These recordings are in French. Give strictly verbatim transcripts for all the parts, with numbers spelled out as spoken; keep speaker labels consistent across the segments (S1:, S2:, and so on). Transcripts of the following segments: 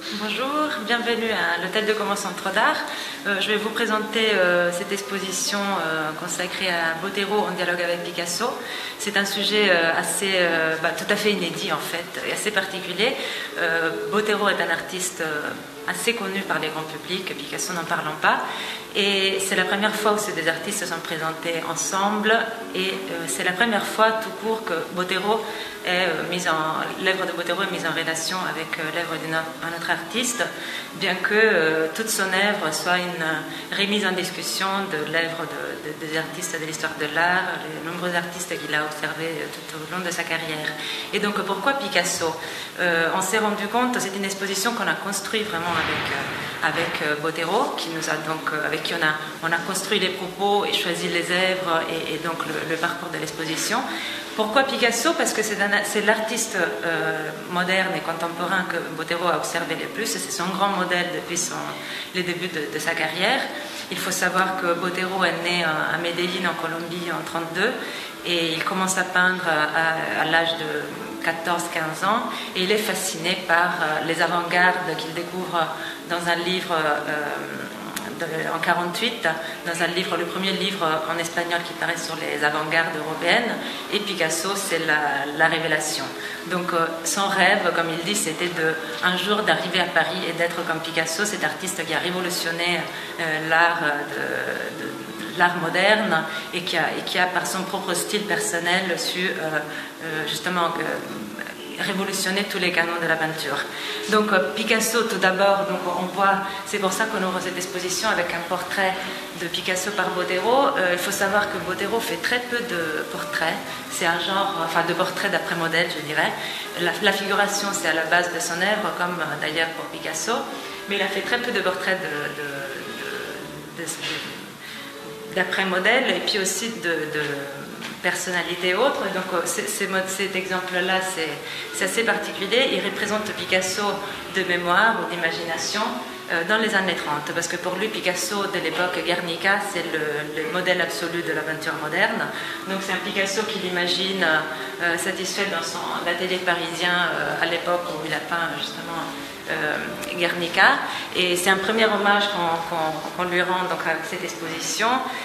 S1: Bonjour, bienvenue à l'Hôtel de Commerce Centre d'Art. Euh, je vais vous présenter euh, cette exposition euh, consacrée à Botero en dialogue avec Picasso. C'est un sujet euh, assez, euh, bah, tout à fait inédit en fait, et assez particulier. Euh, Botero est un artiste euh, assez connu par les grands publics, Picasso n'en parlant pas. Et c'est la première fois où ces deux artistes se sont présentés ensemble et euh, c'est la première fois tout court que Botero est euh, mise en, l'œuvre de Botero est mise en relation avec euh, l'œuvre d'un autre artiste, bien que euh, toute son œuvre soit une euh, remise en discussion de l'œuvre de, de, des artistes de l'histoire de l'art, les nombreux artistes qu'il a observés tout au long de sa carrière. Et donc pourquoi Picasso? euh, On s'est rendu compte, c'est une exposition qu'on a construite vraiment avec, euh, avec euh, Botero, qui nous a donc, euh, avec qui on a, on a construit les propos et choisi les œuvres et, et donc le, le parcours de l'exposition. Pourquoi Picasso? Parce que c'est l'artiste euh, moderne et contemporain que Botero a observé le plus. C'est son grand modèle depuis son, les débuts de, de sa carrière. Il faut savoir que Botero est né à Medellín, en Colombie, en mille neuf cent trente-deux, et il commence à peindre à, à l'âge de quatorze quinze ans, et il est fasciné par les avant-gardes qu'il découvre dans un livre euh, de, en mille neuf cent quarante-huit, dans un livre, le premier livre en espagnol qui paraît sur les avant-gardes européennes, et Picasso, c'est la, la révélation. Donc euh, son rêve, comme il dit, c'était de, un jour d'arriver à Paris et d'être comme Picasso, cet artiste qui a révolutionné euh, l'art de, de l'art moderne et qui, a, et qui a par son propre style personnel su euh, euh, justement euh, révolutionner tous les canons de la peinture. Donc euh, Picasso tout d'abord, donc on voit, c'est pour ça qu'on ouvre cette exposition avec un portrait de Picasso par Botero. Euh, il faut savoir que Botero fait très peu de portraits, c'est un genre, enfin de portraits d'après modèle je dirais. La, la figuration c'est à la base de son œuvre, comme euh, d'ailleurs pour Picasso, mais il a fait très peu de portraits de, de, de, de, de d'après-modèle et puis aussi de, de personnalité autre. Donc cet exemple-là, c'est assez particulier. Il représente Picasso de mémoire ou d'imagination euh, dans les années trente, parce que pour lui, Picasso de l'époque Guernica, c'est le, le modèle absolu de la peinture moderne. Donc c'est un Picasso qu'il imagine euh, satisfait dans son atelier parisien euh, à l'époque où il a peint justement Euh, Guernica, et c'est un premier hommage qu'on qu'on, qu'on lui rend donc avec cette exposition,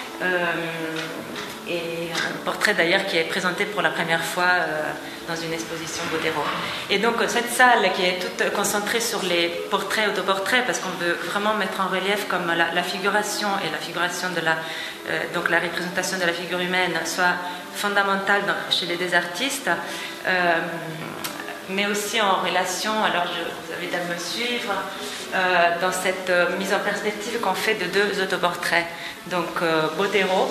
S1: euh, et un portrait d'ailleurs qui est présenté pour la première fois euh, dans une exposition Botero. Et donc cette salle qui est toute concentrée sur les portraits, autoportraits, parce qu'on veut vraiment mettre en relief comme la, la figuration et la figuration de la, euh, donc la représentation de la figure humaine soit fondamentale dans, chez les deux artistes. Euh, mais aussi en relation, alors je vous invite à me suivre, euh, dans cette euh, mise en perspective qu'on fait de deux autoportraits. Donc euh, Botero,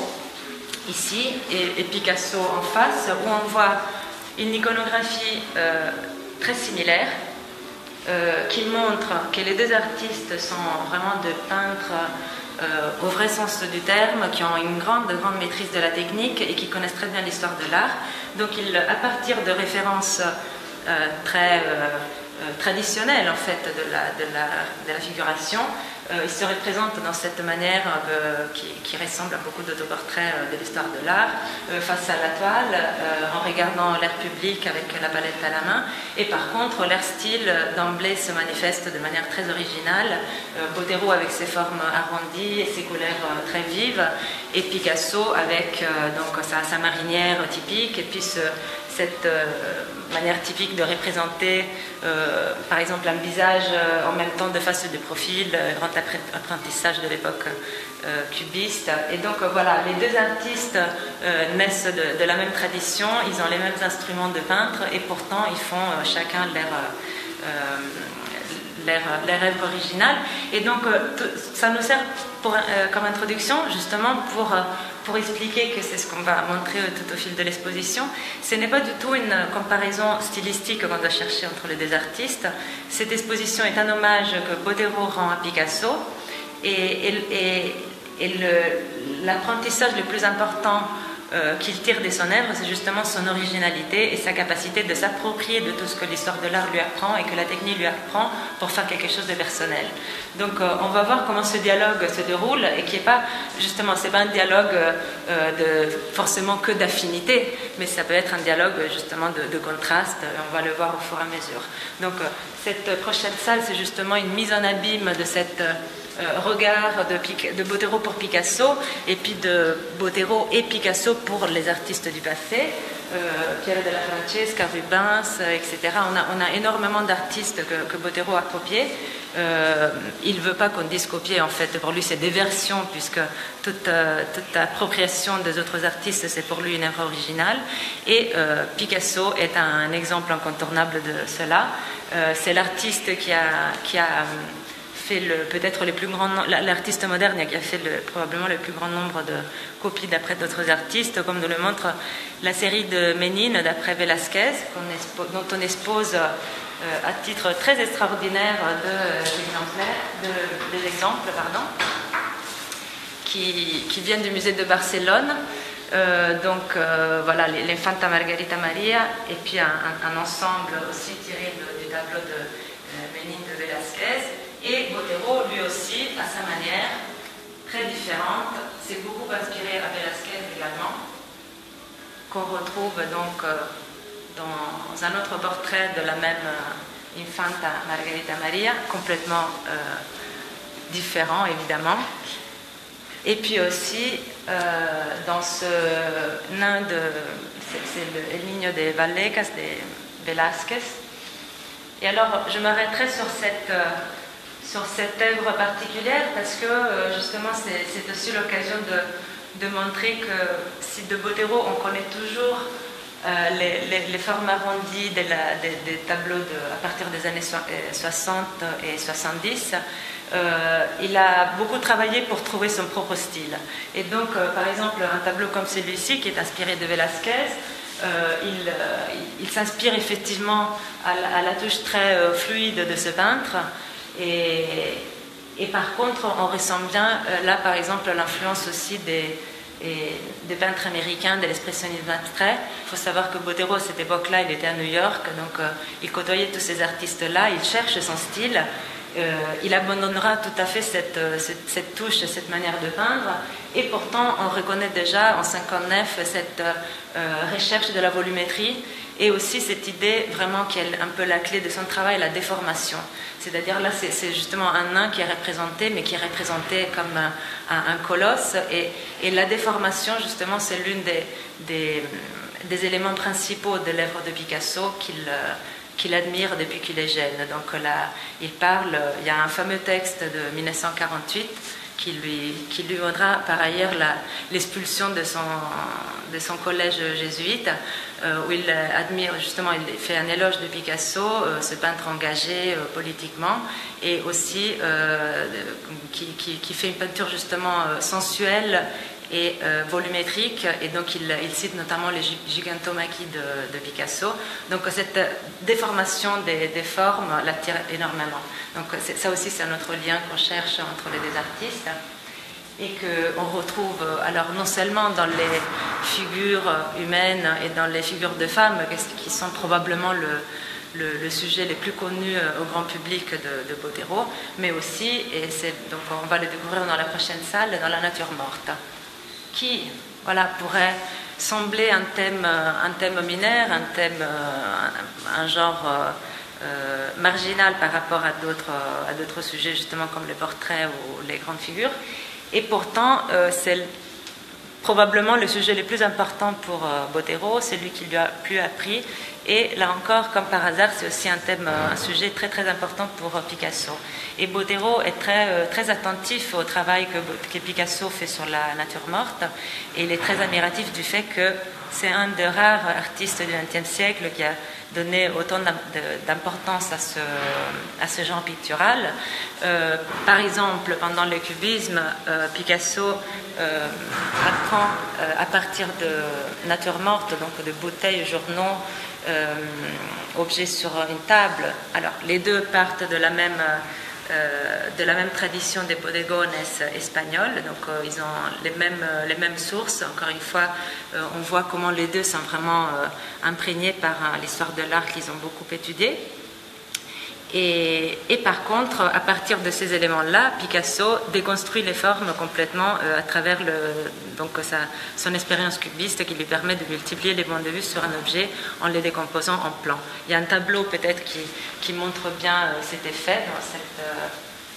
S1: ici, et, et Picasso en face, où on voit une iconographie euh, très similaire, euh, qui montre que les deux artistes sont vraiment de peintres euh, au vrai sens du terme, qui ont une grande, grande maîtrise de la technique et qui connaissent très bien l'histoire de l'art. Donc ils, à partir de références Euh, très euh, euh, traditionnelle en fait de la, de la, de la figuration. Euh, il se représente dans cette manière euh, qui, qui ressemble à beaucoup d'autoportraits euh, de l'histoire de l'art, euh, face à la toile, euh, en regardant l'air public avec la palette à la main. Et par contre, leur style d'emblée se manifeste de manière très originale. Euh, Botero avec ses formes arrondies et ses couleurs euh, très vives, et Picasso avec euh, donc sa, sa marinière typique, et puis ce, cette euh, manière typique de représenter euh, par exemple un visage euh, en même temps de face et de profil, euh, grand apprentissage de l'époque euh, cubiste. Et donc euh, voilà, les deux artistes euh, naissent de, de la même tradition, ils ont les mêmes instruments de peintre, et pourtant ils font euh, chacun leur, euh, leur, leur œuvre originale. Et donc euh, ça nous sert pour, euh, comme introduction justement pour euh, pour expliquer que c'est ce qu'on va montrer tout au fil de l'exposition. Ce n'est pas du tout une comparaison stylistique qu'on doit chercher entre les deux artistes. Cette exposition est un hommage que Botero rend à Picasso, et, et, et, et l'apprentissage le, le plus important euh, qu'il tire de son œuvre, c'est justement son originalité et sa capacité de s'approprier de tout ce que l'histoire de l'art lui apprend et que la technique lui apprend pour faire quelque chose de personnel. Donc euh, on va voir comment ce dialogue se déroule et qui est pas, justement, c'est pas un dialogue euh, de, forcément que d'affinité, mais ça peut être un dialogue justement de, de contraste, on va le voir au fur et à mesure. Donc euh, cette prochaine salle, c'est justement une mise en abîme de cette euh, regard de, de Botero pour Picasso et puis de Botero et Picasso pour les artistes du passé, euh, Piero della Francesca, Rubens, et cetera. On a, on a énormément d'artistes que, que Botero a copiés. Euh, il ne veut pas qu'on dise copier, en fait. Pour lui, c'est des versions, puisque toute, euh, toute appropriation des autres artistes, c'est pour lui une œuvre originale. Et euh, Picasso est un, un exemple incontournable de cela. Euh, c'est l'artiste qui a, qui a fait peut-être les plus grands, l'artiste moderne qui a fait le, probablement le plus grand nombre de copies d'après d'autres artistes, comme nous le montre la série de Ménine d'après Velázquez, dont on expose euh, à titre très extraordinaire de, de, des exemples pardon, qui, qui viennent du musée de Barcelone. Euh, donc euh, voilà, l'Infanta Margarita Maria, et puis un, un, un ensemble aussi tiré de, du tableau de euh, Ménine de Velázquez. Et Botero, lui aussi, à sa manière, très différente, s'est beaucoup inspiré à Velázquez également, qu'on retrouve donc euh, dans un autre portrait de la même euh, Infanta Margarita Maria, complètement euh, différent évidemment. Et puis aussi, euh, dans ce nain de... c'est le El Niño de Vallecas, de Velázquez. Et alors, je m'arrêterai sur cette... Euh, sur cette œuvre particulière parce que euh, justement c'est aussi l'occasion de, de montrer que si de Botero on connaît toujours euh, les, les, les formes arrondies de la, des, des tableaux de, à partir des années soixante et soixante-dix, euh, il a beaucoup travaillé pour trouver son propre style. Et donc euh, par exemple un tableau comme celui-ci qui est inspiré de Velázquez, euh, il, euh, il, il s'inspire effectivement à la, à la touche très euh, fluide de ce peintre. Et, et par contre, on ressent bien, euh, là par exemple, l'influence aussi des, et, des peintres américains, de l'expressionnisme abstrait. Il faut savoir que Botero, à cette époque-là, il était à New York, donc euh, il côtoyait tous ces artistes-là, il cherche son style, euh, il abandonnera tout à fait cette, cette, cette touche, cette manière de peindre, et pourtant on reconnaît déjà en cinquante-neuf cette euh, recherche de la volumétrie, et aussi cette idée vraiment qui est un peu la clé de son travail, la déformation. C'est-à-dire là, c'est justement un nain qui est représenté, mais qui est représenté comme un, un, un colosse. Et, et la déformation, justement, c'est l'une des, des, des éléments principaux de l'œuvre de Picasso qu'il qu'il admire depuis qu'il est jeune. Donc là, il parle, il y a un fameux texte de mille neuf cent quarante-huit qui lui, qui lui vaudra par ailleurs l'expulsion de son, de son collège jésuite, euh, où il admire justement, il fait un éloge de Picasso, euh, ce peintre engagé euh, politiquement, et aussi euh, qui, qui, qui fait une peinture justement euh, sensuelle et euh, volumétrique, et donc il, il cite notamment les gigantomachie de, de Picasso. Donc cette déformation des, des formes l'attire énormément. Donc ça aussi c'est un autre lien qu'on cherche entre les deux artistes, et qu'on retrouve alors non seulement dans les figures humaines et dans les figures de femmes, qui sont probablement le, le, le sujet les plus connus au grand public de, de Botero, mais aussi, et donc on va le découvrir dans la prochaine salle, dans la nature morte, qui voilà, pourrait sembler un thème, un thème mineur, un thème, un, un genre euh, marginal par rapport à d'autres sujets, justement comme les portraits ou les grandes figures. Et pourtant, euh, c'est probablement le sujet le plus important pour euh, Botero, c'est lui qui lui a plus appris. Et là encore, comme par hasard, c'est aussi un thème, un sujet très très important pour euh, Picasso. Et Botero est très, euh, très attentif au travail que, que Picasso fait sur la nature morte, et il est très admiratif du fait que c'est un des rares artistes du vingtième siècle qui a donné autant d'importance à ce, à ce genre pictural. Euh, par exemple, pendant le cubisme, euh, Picasso euh, apprend euh, à partir de nature morte, donc de bouteilles, journaux, euh, objets sur une table. Alors, les deux partent de la même, euh, de la même tradition des bodegones espagnols. Donc euh, ils ont les mêmes, les mêmes sources. Encore une fois, euh, on voit comment les deux sont vraiment euh, imprégnés par euh, l'histoire de l'art qu'ils ont beaucoup étudié. Et, et par contre, à partir de ces éléments-là, Picasso déconstruit les formes complètement euh, à travers le, donc, sa, son expérience cubiste qui lui permet de multiplier les points de vue sur un objet en les décomposant en plans. Il y a un tableau peut-être qui, qui montre bien euh, cet effet dans cette, euh,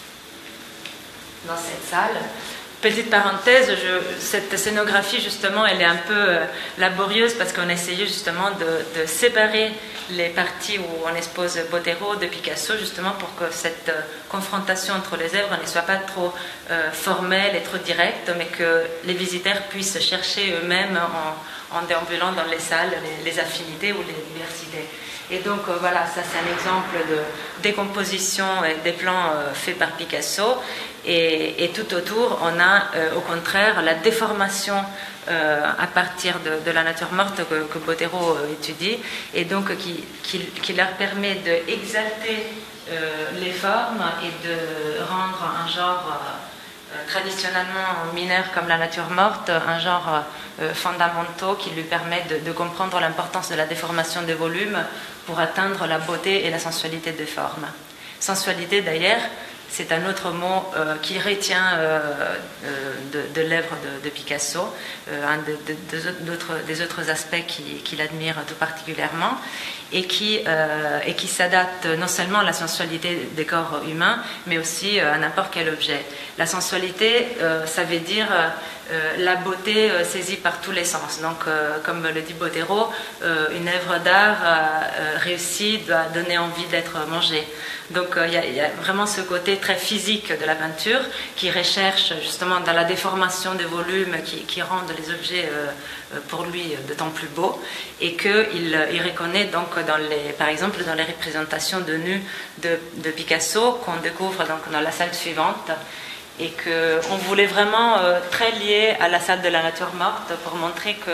S1: dans cette salle. Petite parenthèse, je, cette scénographie justement, elle est un peu euh, laborieuse parce qu'on a essayé justement de, de séparer les parties où on expose Botero de Picasso justement pour que cette euh, confrontation entre les œuvres ne soit pas trop euh, formelle et trop directe, mais que les visiteurs puissent chercher eux-mêmes en, en déambulant dans les salles les, les affinités ou les diversités. Et donc euh, voilà, ça c'est un exemple de décomposition et des plans euh, faits par Picasso. Et, et tout autour, on a euh, au contraire la déformation euh, à partir de, de la nature morte que, que Botero euh, étudie, et donc qui, qui, qui leur permet d'exalter euh, les formes et de rendre un genre euh, traditionnellement mineur comme la nature morte, un genre euh, fondamental qui lui permet de, de comprendre l'importance de la déformation des volumes pour atteindre la beauté et la sensualité des formes. Sensualité d'ailleurs, c'est un autre mot euh, qui retient euh, euh, de, de l'œuvre de, de Picasso, euh, un de, de, de, d'autres, des autres aspects qu'il, qu'il admire tout particulièrement, et qui, euh, et qui s'adapte non seulement à la sensualité des corps humains, mais aussi euh, à n'importe quel objet. La sensualité, euh, ça veut dire euh, la beauté euh, saisie par tous les sens. Donc, euh, comme le dit Botero, euh, une œuvre d'art euh, réussie doit donner envie d'être mangée. Donc il euh, y, y a vraiment ce côté très physique de la peinture qui recherche justement dans la déformation des volumes qui, qui rendent les objets euh, pour lui d'autant plus beaux, et qu'il il reconnaît donc dans les, par exemple dans les représentations de nus de, de Picasso qu'on découvre donc dans la salle suivante, et qu'on voulait vraiment euh, très lié à la salle de la nature morte pour montrer que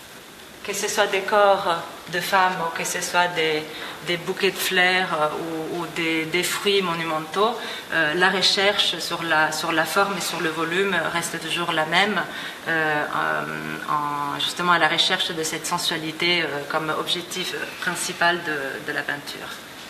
S1: que ce soit des corps de femmes ou que ce soit des, des bouquets de fleurs ou, ou des, des fruits monumentaux, euh, la recherche sur la, sur la forme et sur le volume reste toujours la même, euh, en, justement à la recherche de cette sensualité euh, comme objectif principal de, de la peinture.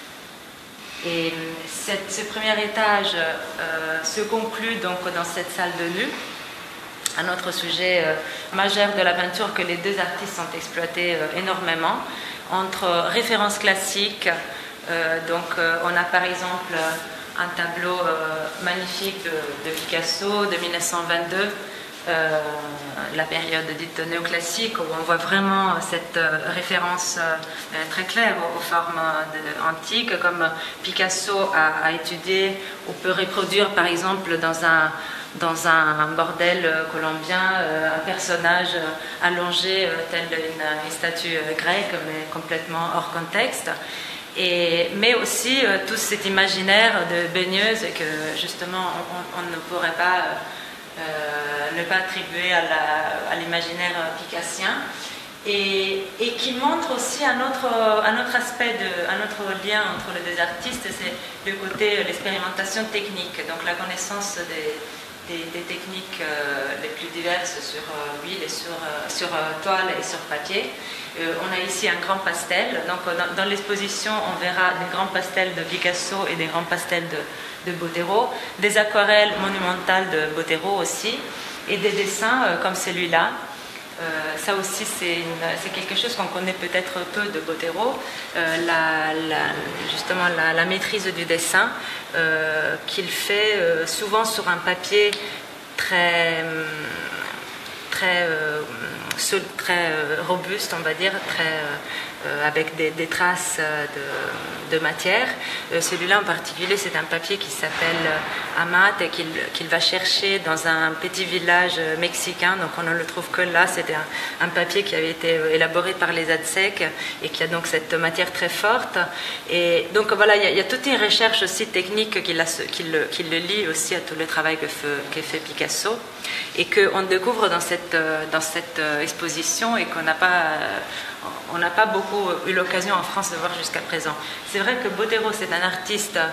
S1: Et cette, ce premier étage euh, se conclut donc dans cette salle de nus. Un autre sujet euh, majeur de la peinture que les deux artistes ont exploité euh, énormément, entre références classiques, euh, donc euh, on a par exemple un tableau euh, magnifique de, de Picasso de mille neuf cent vingt-deux, euh, la période dite néoclassique, où on voit vraiment cette euh, référence euh, très claire aux, aux formes de, antiques, comme Picasso a, a étudié ou peut reproduire par exemple dans un dans un bordel colombien, euh, un personnage allongé euh, tel une, une statue grecque, mais complètement hors contexte. Et, mais aussi euh, tout cet imaginaire de baigneuse que justement on, on ne pourrait pas euh, ne pas attribuer à, la, à l'imaginaire picassien. Et, et qui montre aussi un autre, un autre aspect, de, un autre lien entre les deux artistes, c'est le côté l'expérimentation technique, donc la connaissance des Des, des techniques euh, les plus diverses sur euh, huile et sur, euh, sur euh, toile et sur papier. Euh, on a ici un grand pastel. Donc, dans, dans l'exposition, on verra des grands pastels de Picasso et des grands pastels de, de Botero, des aquarelles monumentales de Botero aussi, et des dessins euh, comme celui-là. Euh, ça aussi, c'est, une, c'est quelque chose qu'on connaît peut-être peu de Botero, euh, la, la, justement la, la maîtrise du dessin euh, qu'il fait euh, souvent sur un papier très, très, euh, très euh, robuste, on va dire, très, euh, avec des, des traces de, de matière. Euh, celui-là en particulier, c'est un papier qui s'appelle Amat et qu'il, qu'il va chercher dans un petit village mexicain, donc on ne le trouve que là. C'était un, un papier qui avait été élaboré par les Aztèques et qui a donc cette matière très forte. Et donc voilà, il y a, il y a toute une recherche aussi technique qui, la, qui, le, qui le lie aussi à tout le travail que fait, que fait Picasso, et qu'on découvre dans cette, dans cette exposition et qu'on n'a pas, on n'a pas beaucoup eu l'occasion en France de voir jusqu'à présent. C'est vrai que Botero, c'est un artiste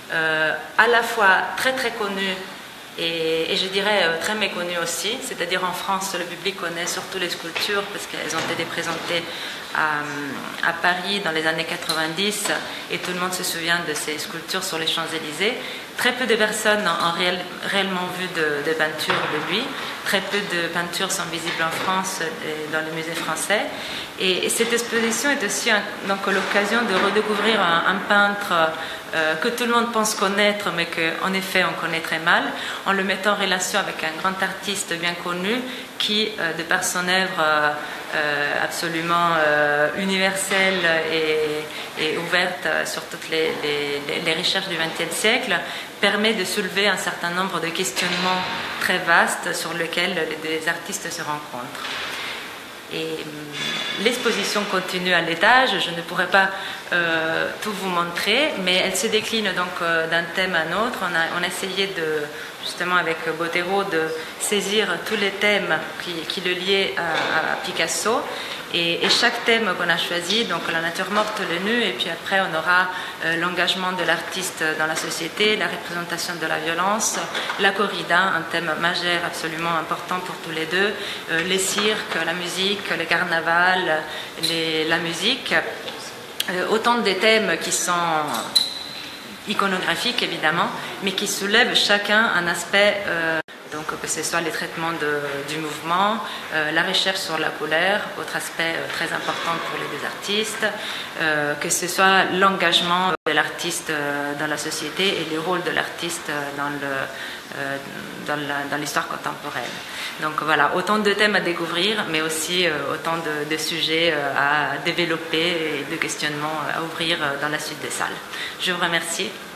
S1: euh, à la fois très très connus et, et je dirais euh, très méconnus aussi. C'est-à-dire en France, le public connaît surtout les sculptures parce qu'elles ont été présentées à, à Paris dans les années quatre-vingt-dix et tout le monde se souvient de ces sculptures sur les Champs-Élysées. Très peu de personnes ont réel, réellement vu de, de peintures de lui. Très peu de peintures sont visibles en France et dans les musées français. Et, et cette exposition est aussi un, donc l'occasion de redécouvrir un, un peintre euh, que tout le monde pense connaître, mais qu'en effet on connaît très mal, en le mettant en relation avec un grand artiste bien connu qui, euh, de par son œuvre euh, euh, absolument euh, universelle et, et ouverte sur toutes les, les, les recherches du vingtième siècle, permet de soulever un certain nombre de questionnements très vastes sur lesquels les artistes se rencontrent. Et l'exposition continue à l'étage, je ne pourrais pas euh, tout vous montrer, mais elle se décline donc euh, d'un thème à un autre. On a, on a essayé de, justement avec Botero, de saisir tous les thèmes qui, qui le liaient à, à Picasso. Et, et chaque thème qu'on a choisi, donc la nature morte, le nu, et puis après on aura euh, l'engagement de l'artiste dans la société, la représentation de la violence, la corrida, un thème majeur absolument important pour tous les deux, euh, les cirques, la musique, le carnaval, les, la musique, euh, autant de thèmes qui sont iconographiques évidemment, mais qui soulèvent chacun un aspect euh, donc que ce soit les traitements de, du mouvement, euh, la recherche sur la couleur, autre aspect euh, très important pour les deux artistes, euh, que ce soit l'engagement de l'artiste euh, dans la société et le rôle de l'artiste dans le, euh, dans l'histoire contemporaine. Donc voilà, autant de thèmes à découvrir, mais aussi euh, autant de, de sujets euh, à développer et de questionnements à ouvrir dans la suite des salles. Je vous remercie.